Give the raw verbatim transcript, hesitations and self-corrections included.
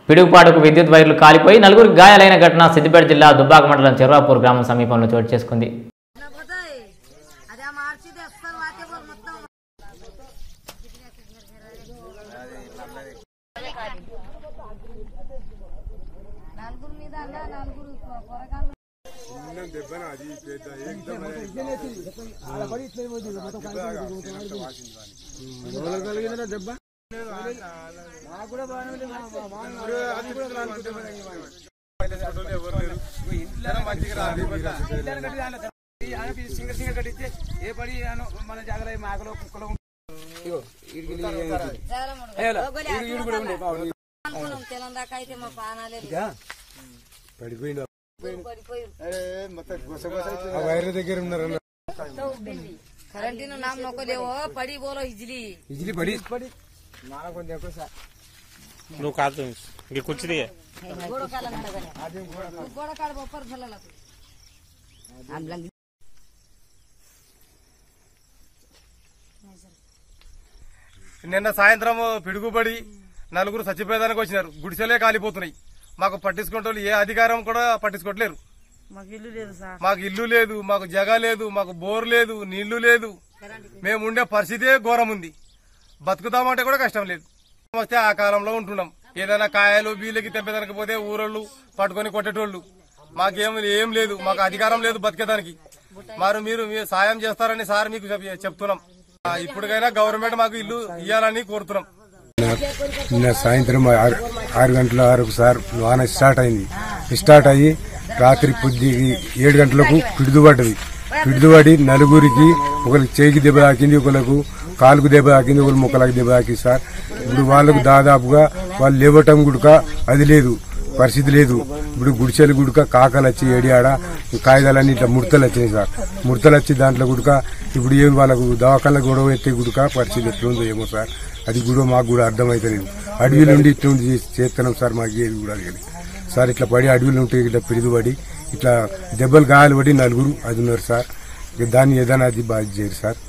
పిడుగుపాటుకు విద్యుత్ వైర్లు కాలిపోయి నలుగురు గాయాలైన ఘటన సిద్దిపేట జిల్లా దుబ్బాక మండలం చెర్వాపూర్ గ్రామం సమీపంలో చోటు చేసుకుంది. దగ్గర ఉన్నారు కరెంటిన నామ్ నొక్కలేవో పడి బోలో ఇజిలి ఇజిలి పడి పడి మాన కొంచెం ఎక్కువ సార్ నువ్వు కాదు ఇంక కూర్చుది గోడ కాల నడగనే ఆది గోడ కాడ బొప్పర్ ఫలలకు ఆంబ్లం నిన్న సాయంత్రం పిడుగుబడి నలుగురు చచ్చిపోయేదానికి వచ్చినారు. గుడిసెలే కాలిపోతున్నాయి. మాకు పట్టించుకుంటూ ఏ అధికారం కూడా పట్టించుకోవట్లేరు. మాకు ఇల్లు లేదు సార్, మాకు ఇల్లు లేదు, మాకు జగ లేదు, మాకు బోర్ లేదు, నీళ్లు లేదు. మేము ఉండే పరిస్థితే ఘోరం ఉంది. బతుకుతామంటే కూడా కష్టం లేదు. వస్తే ఆ కాలంలో ఉంటున్నాం. ఏదైనా కాయలు బీళ్ళకి తెంపేదానికి పోతే ఊరోళ్ళు పట్టుకొని కొట్టేటోళ్లు. మాకేం ఏం లేదు, మాకు అధికారం లేదు బతికేదానికి. మరి మీరు సాయం చేస్తారని సార్ మీకు చెప్తున్నాం. ఇప్పటికైనా గవర్నమెంట్ మాకు ఇల్లు ఇవ్వాలని కోరుతున్నాం. నిన్న సాయంత్రం ఆరు గంటల వరకు సార్ వాన స్టార్ట్ అయింది. స్టార్ట్ అయ్యి రాత్రి పొద్దు ఏడు గంటలకు పిడుదుపడ్డది. పిడుదుపడి నలుగురికి ఒకరికి చేయికి దెబ్బ తాకింది, ఒకరికి కాలుకు దెబ్బ తాకింది, ఒకరు మొక్కలకు దెబ్బ తాకింది సార్. ఇప్పుడు వాళ్ళకు దాదాపుగా వాళ్ళు లేవటం గుడక అది లేదు, పరిస్థితి లేదు. ఇప్పుడు గుడిచెలు గుడక కాకలు వచ్చి ఏడియాడ కాగితాలన్నీ ఇట్లా ముడతలు వచ్చినాయి సార్. ముడతలు వచ్చి దాంట్లో గుడక ఇప్పుడు ఏమి వాళ్ళకు దవాఖాన గొడవ ఎత్తే గుడక పరిస్థితి ఎట్లుందో ఏమో సార్. అది కూడా మాకు కూడా అర్థమైతలేదు. అడవిలో ఉండి ఇట్లా చేస్తున్నాం సార్. మాకు ఏది కూడా అడగలేదు సార్. ఇట్లా పడి అడవిలో ఉంటే ఇట్లా పిడుగుపడి ఇట్లా దెబ్బలు గాయాలు పడి నలుగురు అది ఉన్నారు సార్. దాన్ని ఏదైనా అది బాధ్యత చేయరు సార్.